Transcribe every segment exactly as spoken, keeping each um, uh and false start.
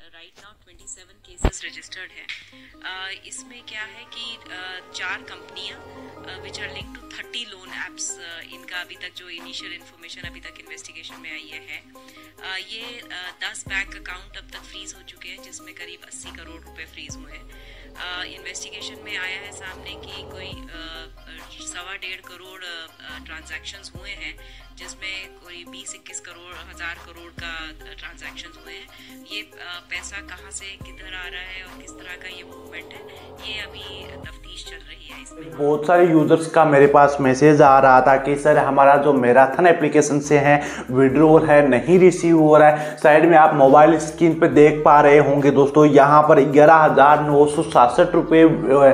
Right now सत्ताईस cases registered है। इसमें क्या है कि uh, चार कंपनियां which are link to thirty loan apps, इनका अभी तक जो इनिशियल इन्फॉर्मेशन अभी तक इन्वेस्टिगेशन में आई है uh, ये दस बैंक अकाउंट अब तक फ्रीज हो चुके हैं, जिसमें करीब अस्सी करोड़ रुपए फ्रीज हुए हैं। इन्वेस्टिगेशन uh, में आया है सामने कि कोई uh, सवा डेढ़ करोड़ ट्रांजैक्शंस uh, हुए हैं, जिसमें कोई बीस इक्कीस करोड़ हजार करोड़ का ट्रांजैक्शंस हुए हैं। ये पैसा कहाँ से किधर आ रहा है और किस तरह का ये मूवमेंट है, ये अभी तफ्तीश चल रही है। इसमें बहुत सारे यूजर्स का मेरे पास मैसेज आ रहा था कि सर हमारा जो मैराथन एप्लीकेशन से है विड्रॉल है नहीं रिसीव हो रहा है। साइड में आप मोबाइल स्क्रीन पे देख पा रहे होंगे दोस्तों, यहाँ पर ग्यारह हजार नौ सौ सासठ रुपये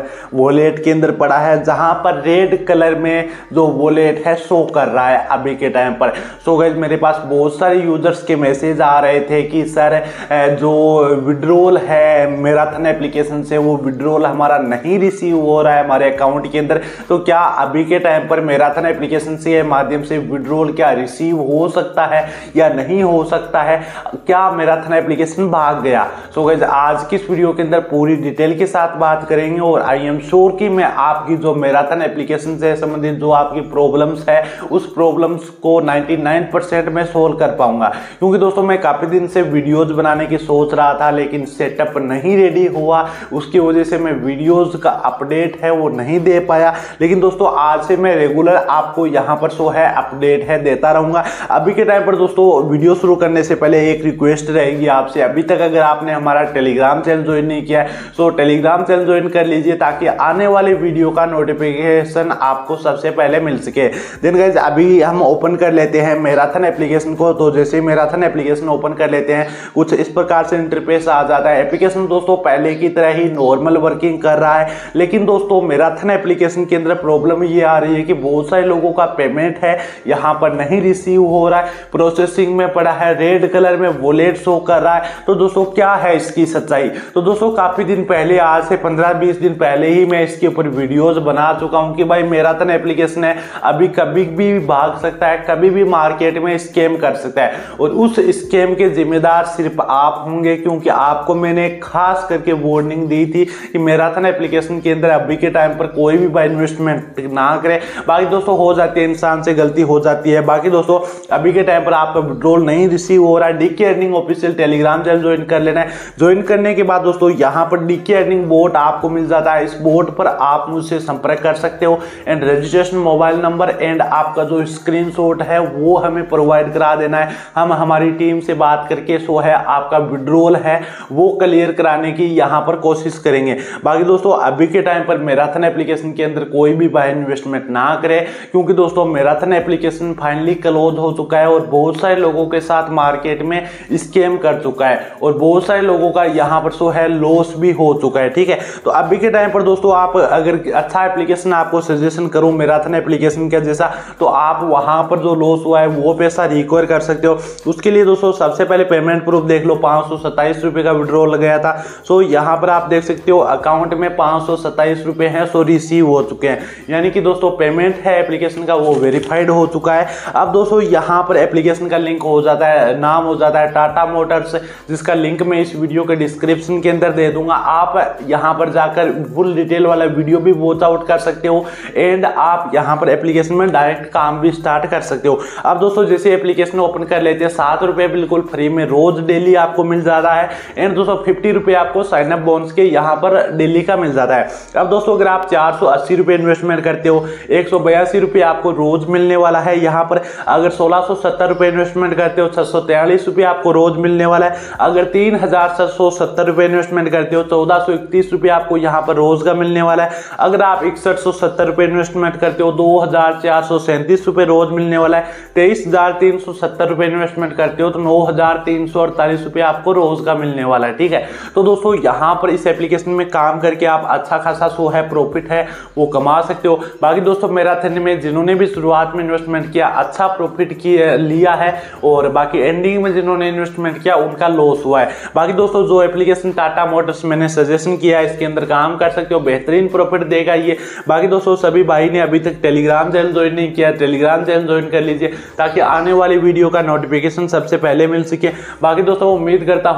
वॉलेट के अंदर पड़ा है, जहाँ पर रेड कलर में जो वॉलेट है शो कर रहा है अभी के टाइम पर। सो गाइस मेरे पास बहुत सारे यूजर्स के मैसेज आ रहे थे कि सर जो विड्रॉल है मैराथन एप्लीकेशन से वो विड्रॉल हमारा नहीं रिसीव हो रहा है हमारे अकाउंट के अंदर। तो क्या अभी के टाइम पर मैराथन एप्लीकेशन से माध्यम से विड्रॉल क्या रिसीव हो सकता है या नहीं हो सकता है, क्या मैराथन एप्लीकेशन भाग गया? सो गाइस आज की इस वीडियो के अंदर पूरी डिटेल के साथ बात करेंगे और आई एम श्योर कि मैं आपकी जो मैराथन एप्लीकेशन से संबंधित जो आपकी प्रॉब्लम्स है उस प्रॉब्लम्स को निन्यानवे परसेंट में सोल्व कर पाऊंगा। क्योंकि दोस्तों मैं काफी दिन से वीडियोस बनाने की सोच रहा था, लेकिन सेटअप नहीं रेडी हुआ, उसकी वजह से मैं वीडियोस का अपडेट है वो नहीं दे पाया। लेकिन दोस्तों आज से मैं रेगुलर आपको यहाँ पर सो है अपडेट है देता रहूंगा। अभी के टाइम पर दोस्तों वीडियो शुरू करने से पहले एक रिक्वेस्ट रहेगी आपसे, अभी तक अगर आपने हमारा टेलीग्राम चैनल ज्वाइन नहीं किया है तो टेलीग्राम चैनल ज्वाइन कर लीजिए, ताकि आने वाले वीडियो का नोटिफिकेशन आपको सबसे पहले मिल सके। देन गाइस अभी हम ओपन कर लेते हैं मैराथन एप्लीकेशन को। तो जैसे मैराथन एप्लीकेशन ओपन कर लेते हैं कुछ इस प्रकार से इंटरफेस आ जाता है। एप्लीकेशन दोस्तों पहले की तरह ही नॉर्मल वर्किंग कर रहा है, लेकिन दोस्तों मैराथन एप्लीकेशन के अंदर प्रॉब्लम ये आ रही है कि बहुत सारे लोगों का पेमेंट है यहाँ पर नहीं रिसीव हो रहा है, प्रोसेसिंग में पड़ा है, रेड कलर में वॉलेट शो कर रहा है। तो दोस्तों क्या है इसकी सच्चाई? तो दोस्तों काफी दिन पहले, आज से पंद्रह बीस दिन पहले ही मैं इसके ऊपर वीडियोस बना चुका हूं कि भाई मैराथन एप्लीकेशन है अभी कभी भी भाग सकता है, कभी भी मार्केट में स्कैम कर सकता है, और उस स्कैम के जिम्मेदार सिर्फ आप होंगे, क्योंकि आपको मैंने खास करके वार्निंग दी थी कि मैराथन एप्लीकेशन के अंदर अभी के टाइम पर कोई भी भाई इन्वेस्टमेंट ना करे। बाकी दोस्तों हो जाती है, इंसान से गलती हो जाती है। बाकी दोस्तों अभी के टाइम पर आपका विड्रॉल नहीं रिसीव हो रहा है, DK earning official Telegram channel join कर लेना है। ज्वाइन करने के बाद दोस्तों यहाँ पर डीके अर्निंग बोट आपको मिल जाता है, इस बोट पर आप मुझसे संपर्क कर सकते हो and registration mobile number and आपका जो स्क्रीनशॉट है वो हमें प्रोवाइड करा देना है। हम हमारी टीम से बात करके सो है आपका विड्रॉल है वो क्लियर कराने की यहाँ पर कोशिश करेंगे। बाकी दोस्तों अभी के टाइम पर मैराथन एप्लीकेशन के अंदर कोई भी भाई इन्वेस्टमेंट ना करे, क्योंकि दोस्तों मैराथन एप्लीकेशन फाइनली क्लोज हो चुका है और बहुत सारे लोगों के साथ मार्केट में स्कैम कर चुका है और बहुत सारे लोगों का यहाँ पर सो है लॉस भी हो चुका है। ठीक है, तो अभी के टाइम पर दोस्तों आप अगर अच्छा एप्लीकेशन आपको सजेशन करूं मैराथन एप्लीकेशन का जैसा, तो आप वहां पर जो लॉस हुआ है वो पैसा रिकवर कर सकते हो। उसके लिए दोस्तों सबसे पहले पेमेंट प्रूफ देख लो, पांच सौ सत्ताईस रुपए का विड्रॉल गया था। सो यहाँ पर आप देख सकते हो अकाउंट में पांच सौ सत्ताईस रुपए हैं, सो रिसीव हो चुके हैं, यानी कि दोस्तों पेमेंट है एप्लीकेशन का वो वेरीफाइड हो चुका है। अब दोस्तों यहाँ पर एप्लीकेशन का लिंक हो जाता है, नाम हो जाता है टाटा मोटर्स, जिसका लिंक मैं इस वीडियो के डिस्क्रिप्शन के अंदर दे दूंगा। आप यहाँ पर जाकर फुल डिटेल वाला वीडियो भी वॉच आउट कर सकते हो एंड आप यहाँ पर एप्लीकेशन में डायरेक्ट काम भी स्टार्ट कर सकते हो। अब दोस्तों जैसे एप्लीकेशन ओपन कर लेते हैं, सात रुपए बिल्कुल फ्री में रोज डेली आपको मिल जाता है एंड दोस्तों फिफ्टी रुपए आपको साइन अप बोनस के यहाँ पर डेली का मिल जाता है। अब दोस्तों अगर आप चार सौ अस्सी रुपए इन्वेस्टमेंट करते हो, एक सौ बयासी रुपए आपको रोज मिलने वाला है यहाँ पर। अगर सोलह सौ सत्तर रुपए इन्वेस्टमेंट करते हो, छह सौ तैयालीस रुपए आपको रोज मिलने वाला है। अगर तीन हजार छह सौ सत्तर रुपए इन्वेस्टमेंट करते हो, चौदह सौ इकतीस रुपए आपको यहाँ पर रोज का मिलने वाला है। अगर आप इकसठ सौ सत्तर रुपए इन्वेस्टमेंट करते हो, दो हजार चार सौ सैंतीस रुपए रोज मिलने वाला है। तेईस हजार तीन सौ सत्तर रुपए इन्वेस्टमेंट करते हो तो नौ हजार तीन सौ अड़तालीस रुपए आपको रोज का मिलने वाला है। ठीक है, तो दोस्तों यहाँ पर इस एप्लीकेशन में काम करके आप अच्छा खासा सो है प्रॉफिट है वो कमा सकते हो। बाकी दोस्तों मैराथन में जिन्होंने भी शुरुआत में इन्वेस्टमेंट किया अच्छा प्रॉफिट किया लिया है, और बाकी एंडिंग में जिन्होंने इन्वेस्टमेंट किया उनका लॉस हुआ है। बाकी दोस्तों जो एप्लीकेशन टाटा मोटर्स मैंने सजेशन किया है इसके अंदर काम कर सकते हो, बेहतरीन प्रॉफिट देगा ये। बाकी दोस्तों सभी भाई ने अभी तक टेलीग्राम चैनल ज्वाइन नहीं किया, टेलीग्राम चैनल ज्वाइन कर लीजिए ताकि आने वाली वीडियो का नोटिफिकेशन सबसे पहले मिल सके। बाकी दोस्तों उम्मीद करता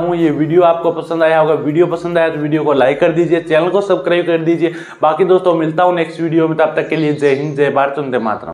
हूँ ये वीडियो आपको पसंद आया होगा। वीडियो पसंद आया तो वीडियो को लाइक कर दीजिए, चैनल को सब्सक्राइब कर दीजिए। बाकी दोस्तों मिलता हूँ नेक्स्ट वीडियो में, तब तक के लिए जय हिंद, जय भारत, वंदे मातरम।